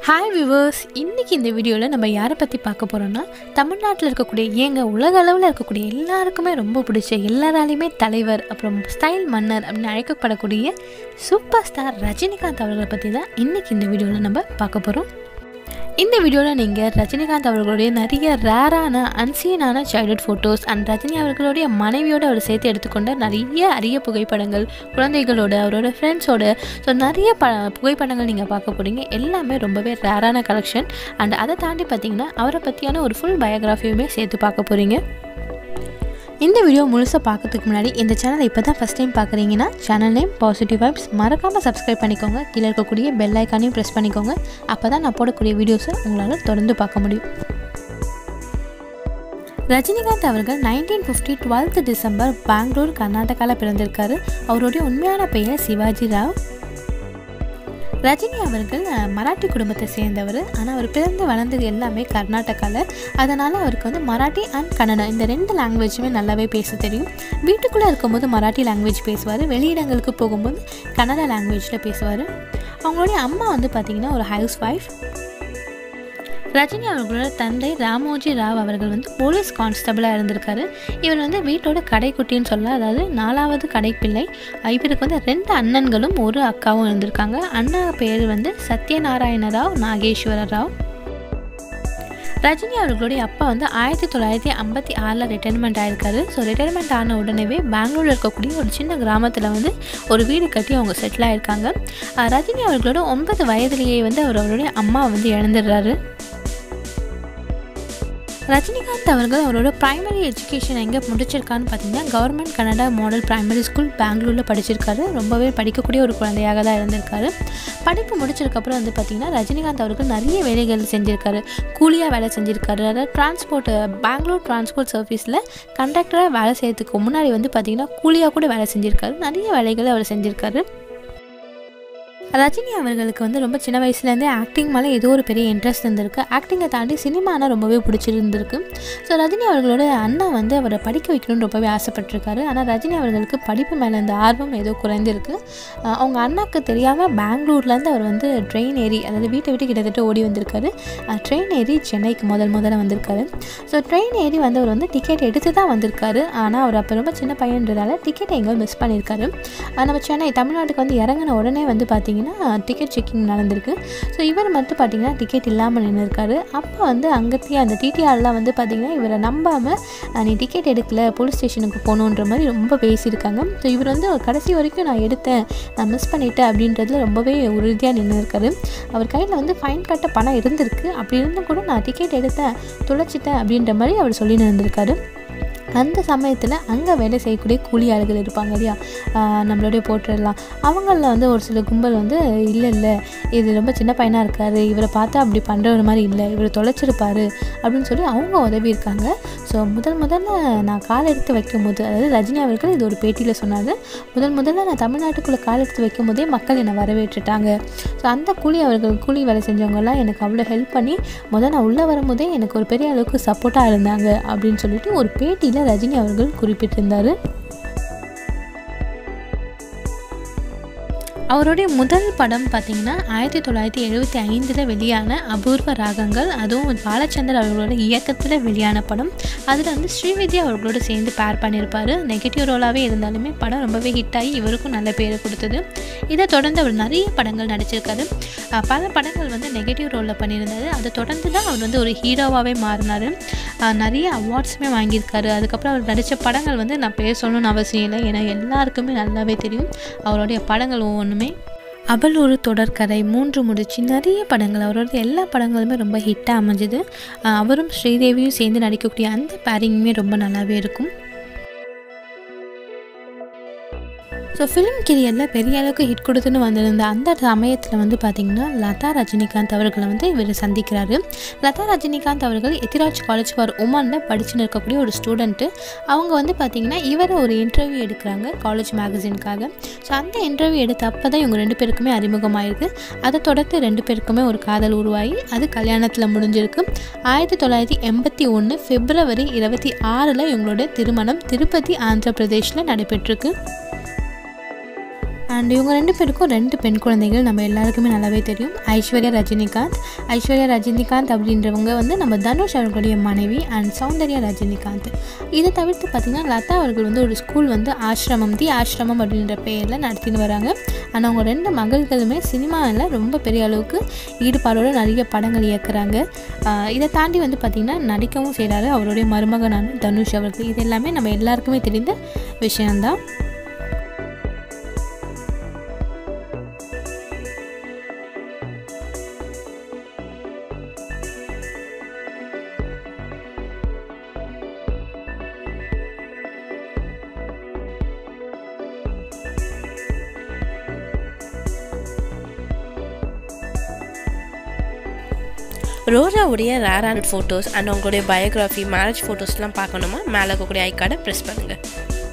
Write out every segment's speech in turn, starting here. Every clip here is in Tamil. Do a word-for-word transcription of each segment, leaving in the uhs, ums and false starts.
Hi viewers, இன்னைக்கு இந்த வீடியோல நம்ம யாரை பத்தி பார்க்க போறோம்னா தமிழ்நாட்டுல இருக்கக்கூடிய ஏங்க உலக அளவுல இருக்கக்கூடிய எல்லாருக்குமே ரொம்ப பிடிச்ச எல்லாராலையுமே தலைவர் அப்புறம் ஸ்டைல் மன்னர் அப்படின்னு அழைக்கப்படக்கூடிய சூப்பர் ஸ்டார் ரஜினிகாந்த் அவர்களை பத்தி தான் இன்னைக்கு இந்த வீடியோல நம்ம பார்க்க போறோம். இந்த வீடியோவில் நீங்கள் ரஜினிகாந்த் அவர்களுடைய நிறைய ரேரான அன்சீனான சைல்ட்ஹுட் ஃபோட்டோஸ் அண்ட் ரஜினி அவர்களுடைய மனைவியோடு அவர் சேர்த்து எடுத்துக்கொண்ட நிறைய அரிய புகைப்படங்கள் குழந்தைகளோட அவரோட ஃப்ரெண்ட்ஸோட ஸோ நிறைய ப புகைப்படங்கள் நீங்கள் பார்க்க போகிறீங்க. எல்லாமே ரொம்பவே ரேரான கலெக்ஷன் அண்ட் அதை தாண்டி பார்த்தீங்கன்னா அவரை பற்றியான ஒரு ஃபுல் பயோகிராஃபியுமே சேர்த்து பார்க்க போகிறீங்க. இந்த வீடியோ முழுசாக பார்க்கறதுக்கு முன்னாடி இந்த சேனலை இப்போ தான் ஃபஸ்ட் டைம் பார்க்குறீங்கன்னா சேனல் நேம் பாசிட்டிவ் வைப்ஸ் மறக்காமல் சப்ஸ்கிரைப் பண்ணிக்கோங்க. கீழே இருக்கக்கூடிய பெல் ஐக்கானையும் ப்ரெஸ் பண்ணிக்கோங்க. அப்போ தான் நான் போடக்கூடிய வீடியோஸை உங்களால் தொடர்ந்து பார்க்க முடியும். ரஜினிகாந்த் அவர்கள் nineteen fifty twelfth December Bengaluru கர்நாடகாவில் பிறந்திருக்காரு. அவருடைய உண்மையான பெயர் சிவாஜி ராவ். ரஜினி அவர்கள் மராட்டி குடும்பத்தை சேர்ந்தவர். ஆனால் அவர் பிறந்து வளர்ந்தது எல்லாமே கர்நாடகாவில். அதனால் அவருக்கு வந்து மராட்டி அண்ட் கன்னடம் இந்த ரெண்டு லாங்குவேஜுமே நல்லாவே பேச தெரியும். வீட்டுக்குள்ளே இருக்கும்போது மராட்டி லாங்குவேஜ் பேசுவார், வெளியிடங்களுக்கு போகும்போது கன்னட லாங்குவேஜில் பேசுவார். அவங்களுடைய அம்மா வந்து பார்த்திங்கன்னா ஒரு ஹவுஸ் ஒய்ஃப். ரஜினி அவர்களோட தந்தை ராமோஜி ராவ் அவர்கள் வந்து போலீஸ் கான்ஸ்டபிளாக இருந்திருக்காரு. இவர் வந்து வீட்டோட கடைக்குட்டின்னு சொல்ல, அதாவது நாலாவது கடைப்பிள்ளை. இவருக்கு வந்து ரெண்டு அண்ணன்களும் ஒரு அக்காவும் இருந்திருக்காங்க. அண்ணா பேர் வந்து சத்யநாராயண ராவ், நாகேஸ்வர ராவ். ரஜினி அவர்களுடைய அப்பா வந்து ஆயிரத்தி தொள்ளாயிரத்தி ஐம்பத்தி ஆறில் ரிட்டைர்மெண்ட் ஆகிருக்காரு. ஸோ ரிட்டைர்மெண்ட் ஆன உடனேவே பெங்களூரில் இருக்கக்கூடிய ஒரு சின்ன கிராமத்தில் வந்து ஒரு வீடு கட்டி அவங்க செட்டில் ஆகிருக்காங்க. ரஜினி அவர்களோட ஒன்பது வயதிலேயே வந்து அவர் அவருடைய அம்மா வந்து இழந்துடுறாரு. ரஜினிகாந்த் அவர்கள் அவரோட ப்ரைமரி எஜுகேஷன் எங்கே முடிச்சிருக்கான்னு பார்த்தீங்கன்னா government Kannada model primary school பெங்களூரில் படிச்சிருக்காரு. ரொம்பவே படிக்கக்கூடிய ஒரு குழந்தையாக தான் இருந்திருக்காரு. படிப்பு முடிச்சதுக்கப்புறம் வந்து பார்த்திங்கன்னா ரஜினிகாந்த் அவர்கள் நிறைய வேலைகள் செஞ்சுருக்காரு. கூலியாக வேலை செஞ்சுருக்காரு. அதாவது டிரான்ஸ்போர்ட் பெங்களூர் டிரான்ஸ்போர்ட் சர்வீஸில் கண்டக்டராக வேலை செய்யறதுக்கு முன்னாடி வந்து பார்த்திங்கன்னா கூலியாக கூட வேலை செஞ்சுருக்காரு. நிறைய வேலைகளை அவர் செஞ்சுருக்காரு. ரஜினி அவர்களுக்கு வந்து ரொம்ப சின்ன வயசுலேருந்தே ஆக்டிங் மேலே ஏதோ ஒரு பெரிய இன்ட்ரெஸ்ட் இருந்திருக்கு. ஆக்டிங்கை தாண்டி சினிமானா ரொம்பவே பிடிச்சிருந்துருக்கு. ஸோ ரஜினி அவர்களோட அண்ணா வந்து அவரை படிக்க வைக்கணும்னு ரொம்பவே ஆசைப்பட்டிருக்காரு. ஆனால் ரஜினி அவர்களுக்கு படிப்பு மேலே அந்த ஆர்வம் ஏதோ குறைந்திருக்கு. அவங்க அண்ணாவுக்கு தெரியாமல் பெங்களூர்லேருந்து அவர் வந்து ட்ரெயின் ஏறி, அதாவது வீட்டை விட்டு கிட்டத்தட்ட ஓடி வந்திருக்காரு. ட்ரெயின் ஏறி சென்னைக்கு முதல் முதல்ல வந்திருக்காரு. ஸோ ட்ரெயின் ஏறி வந்தவர் வந்து டிக்கெட் எடுத்து தான் வந்திருக்காரு. ஆனால் அவர் அப்போ ரொம்ப சின்ன பையன்றதால டிக்கெட்டை எங்கேயோ மிஸ் பண்ணியிருக்காரு. நம்ம சென்னை தமிழ்நாட்டுக்கு வந்து இறங்கின உடனே வந்து பார்த்திங்கன்னா டிக்கெட் செக்கிங் நடந்திருக்கு. ஸோ இவர் மட்டும் பார்த்திங்கன்னா டிக்கெட் இல்லாமல் நின்று இருக்காரு. அப்போ வந்து அங்கத்தையே அந்த டிடிஆர்லாம் வந்து பார்த்திங்கன்னா இவரை நம்பாமல் நீ டிக்கெட் எடுக்கல, போலீஸ் ஸ்டேஷனுக்கு போகணுன்ற மாதிரி ரொம்ப பேசியிருக்காங்க. ஸோ இவர் வந்து கடைசி வரைக்கும் நான் எடுத்தேன், நான் மிஸ் பண்ணிட்டேன் அப்படின்றதுல ரொம்பவே உறுதியாக நின்று இருக்காரு. அவர் கையில் வந்து ஃபைன் கட்ட பணம் இருந்திருக்கு. அப்படி இருந்தும் கூட நான் டிக்கெட் எடுத்தேன், தொலைச்சிட்டேன் அப்படின்ற மாதிரி அவர் சொல்லி நின்றுருக்காரு. அந்த சமயத்தில் அங்கே வேலை செய்யக்கூடிய கூலி ஆளுகள் இருப்பாங்க இல்லையா, நம்மளுடைய போட்டுடலாம், அவங்களில் வந்து ஒரு சில கும்பல் வந்து இல்லை இல்லை இது ரொம்ப சின்ன பையனாக இருக்கார், இவரை பார்த்தா அப்படி பண்ணுற ஒரு மாதிரி இல்லை, இவர் தொலைச்சிருப்பார் அப்படின்னு சொல்லி அவங்க உதவி இருக்காங்க. ஸோ முதல் முதல்ல நான் கால் எடுத்து வைக்கும் போது, அதாவது ரஜினி அவர்கள் இது ஒரு பேட்டியில் சொன்னார், முதல் முதல்ல நான் தமிழ்நாட்டுக்குள்ளே கால் எடுத்து வைக்கும் போதே மக்கள் என்னை வரவேற்றுட்டாங்க. ஸோ அந்த கூலி அவர்கள் கூலி வேலை செஞ்சவங்கலாம் எனக்கு அவ்வளோ ஹெல்ப் பண்ணி முதல் நான் உள்ளே வரும்போதே எனக்கு ஒரு பெரிய அளவுக்கு சப்போர்ட்டாக இருந்தாங்க அப்படின்னு சொல்லிட்டு ஒரு பேட்டியில் ரஜினி அவர்கள் குறிப்பிட்டிருந்தார். அவருடைய முதல் படம் பார்த்திங்கன்னா ஆயிரத்தி தொள்ளாயிரத்தி எழுபத்தி ஐந்தில் வெளியான அபூர்வ ராகங்கள், அதுவும் பாலச்சந்தர் அவர்களோட இயக்கத்தில் வெளியான படம். அதில் வந்து ஸ்ரீவித்யா அவர்களோட சேர்ந்து பேர் பண்ணியிருப்பார். நெகட்டிவ் ரோலாகவே இருந்தாலுமே படம் ரொம்பவே ஹிட் ஆகி இவருக்கும் நல்ல பேர் கொடுத்தது. இதை தொடர்ந்து அவர் நிறைய படங்கள் நடிச்சிருக்காரு. பல படங்கள் வந்து நெகட்டிவ் ரோலில் பண்ணியிருந்தார். அதை தொடர்ந்து தான் அவர் வந்து ஒரு ஹீரோவாகவே மாறினார். நிறைய அவார்ட்ஸுமே வாங்கியிருக்காரு. அதுக்கப்புறம் அவர் நடித்த படங்கள் வந்து நான் பேர் சொல்லணும்னு அவசியம் இல்லை, ஏன்னா எல்லாருக்குமே நல்லாவே தெரியும். அவருடைய படங்கள் ஒவ்வொன்றுமே அவள் ஒரு தொடர்கதை, மூன்று முடிச்சு, நிறைய படங்கள், அவரோட எல்லா படங்களுமே ரொம்ப ஹிட்டாக அமைஞ்சுது. அவரும் ஸ்ரீதேவியும் சேர்ந்து நடிக்கக்கூடிய அந்த பேரிங்குமே ரொம்ப நல்லாவே இருக்கும். ஸோ ஃபிலிம் கெரியரில் பெரிய அளவுக்கு ஹிட் கொடுத்துன்னு வந்திருந்த அந்த சமயத்தில் வந்து பார்த்திங்கன்னா லதா ரஜினிகாந்த் அவர்களை வந்து இவர் சந்திக்கிறாரு. லதா ரஜினிகாந்த் அவர்கள் எத்திராஜ் காலேஜ் ஃபார் உமனில் படிச்சுன்னு இருக்கக்கூடிய ஒரு ஸ்டூடெண்ட்டு. அவங்க வந்து பார்த்திங்கன்னா இவரை ஒரு இன்டர்வியூ எடுக்கிறாங்க காலேஜ் மேகசினுக்காக. ஸோ அந்த இன்டர்வியூ எடுத்த அப்போ தான் இவங்க ரெண்டு பேருக்குமே அறிமுகமாயிருக்கு. அதை தொடர்ந்து ரெண்டு பேருக்குமே ஒரு காதல் உருவாகி அது கல்யாணத்தில் முடிஞ்சிருக்கு. ஆயிரத்தி தொள்ளாயிரத்தி எண்பத்தி ஒன்று பிப்ரவரி இருபத்தி ஆறில் இவங்களோட திருமணம் திருப்பதி ஆந்திர பிரதேஷில் நடைபெற்றிருக்கு. அண்ட் இவங்க ரெண்டு பேருக்கும் ரெண்டு பெண் குழந்தைகள் நம்ம எல்லாருக்குமே நல்லாவே தெரியும். ஐஸ்வர்யா ரஜினிகாந்த் ஐஸ்வர்யா ரஜினிகாந்த் அப்படின்றவங்க வந்து நம்ம தனுஷ் அவர்களுடைய மனைவி அண்ட் சௌந்தர்யா ரஜினிகாந்த். இதை தவிர்த்து பார்த்திங்கன்னா லதா அவர்கள் வந்து ஒரு ஸ்கூல் வந்து ஆசிரமம் தி ஆசிரமம் அப்படின்ற பெயரில் நடத்தின்னு வராங்க. ஆனால் அவங்க ரெண்டு மகள்களுமே சினிமாவில் ரொம்ப பெரிய அளவுக்கு ஈடுபாடோடு நிறைய படங்கள் இயக்குறாங்க. இதை தாண்டி வந்து பார்த்திங்கன்னா நடிக்கவும் செய்கிறாரு அவருடைய மருமகனான தனுஷ் அவர்கள். இது எல்லாமே நம்ம எல்லாருக்குமே தெரிந்த விஷயம்தான். ரோஜாவுடைய ரேரான ஃபோட்டோஸ் அண்ட் அவங்களுடைய பயோகிராஃபி மேரேஜ் ஃபோட்டோஸ்லாம் பார்க்கணுமா மேலே இருக்கக்கூடிய ஐ கார்டை ப்ரெஸ் பண்ணுங்கள்.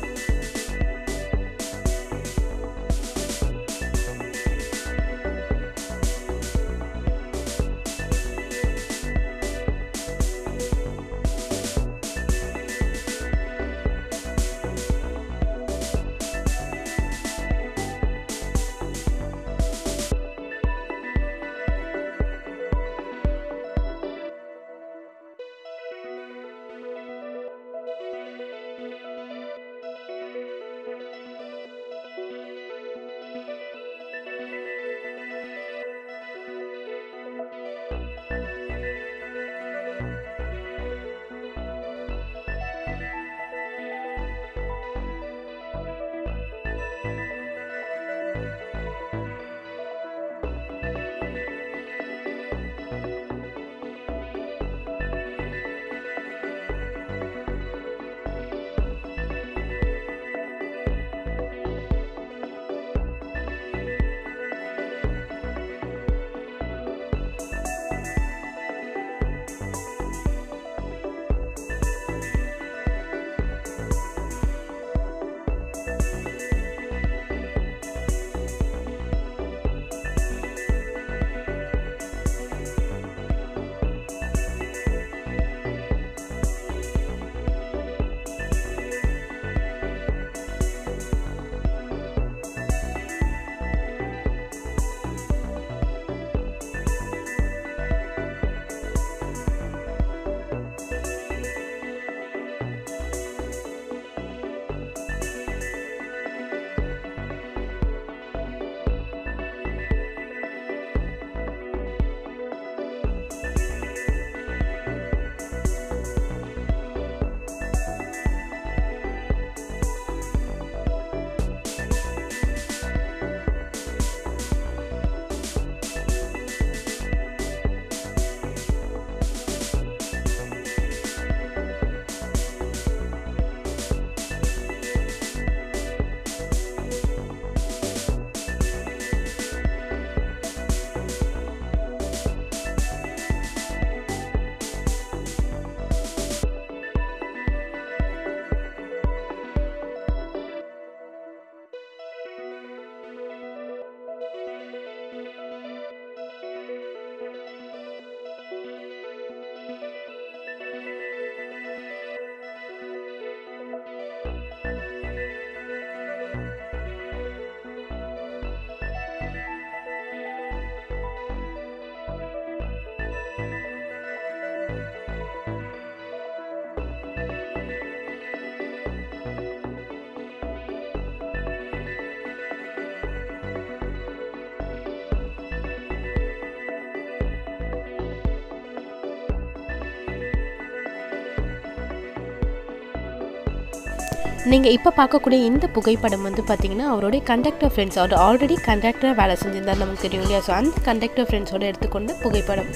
நீங்கள் இப்போ பார்க்கக்கூடிய இந்த புகைப்படம் வந்து பார்த்தீங்கன்னா அவருடைய கண்டக்டர் ஃப்ரெண்ட்ஸ், அவர் ஆல்ரெடி கண்டக்டராக வேலை செஞ்சிருந்தார் நமக்கு தெரியும் இல்லையா. ஸோ அந்த கண்டக்டர் ஃப்ரெண்ட்ஸோடு எடுத்துக்கொண்ட புகைப்படம்.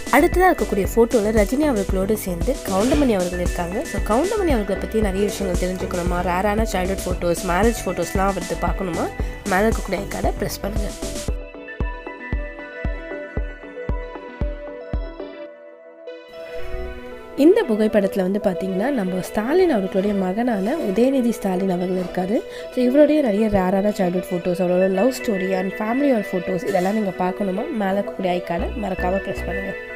அடுத்ததாக இருக்கக்கூடிய ஃபோட்டோவில் ரஜினி அவர்களோடு சேர்ந்து கவுண்டமணி அவர்கள் இருக்காங்க. ஸோ கவுண்டமணி அவர்களை பற்றி நிறைய விஷயங்கள் தெரிஞ்சுக்கணுமா, ரேரான சைல்ட்ஹுட் ஃபோட்டோஸ், மேரேஜ் ஃபோட்டோஸ்லாம் வந்து பார்க்கணுமா, மேலே இருக்கக்கூடிய ஐக்கார்டை ப்ரெஸ் பண்ணுங்கள். இந்த புகைப்படத்தில் வந்து பார்த்திங்கன்னா நம்ம ஸ்டாலின் அவர்களுடைய மகனான உதயநிதி ஸ்டாலின் அவர்கள் இருக்கார். ஸோ இவருடைய நிறைய ரேரான சைல்ட்ஹுட் ஃபோட்டோஸ், அவரோட love story and family or photos இதெல்லாம் நீங்கள் பார்க்கணுமா, மேலே இருக்கக்கூடிய ஐக்கார்டை மறக்காமல் ப்ரெஸ் பண்ணுங்கள்.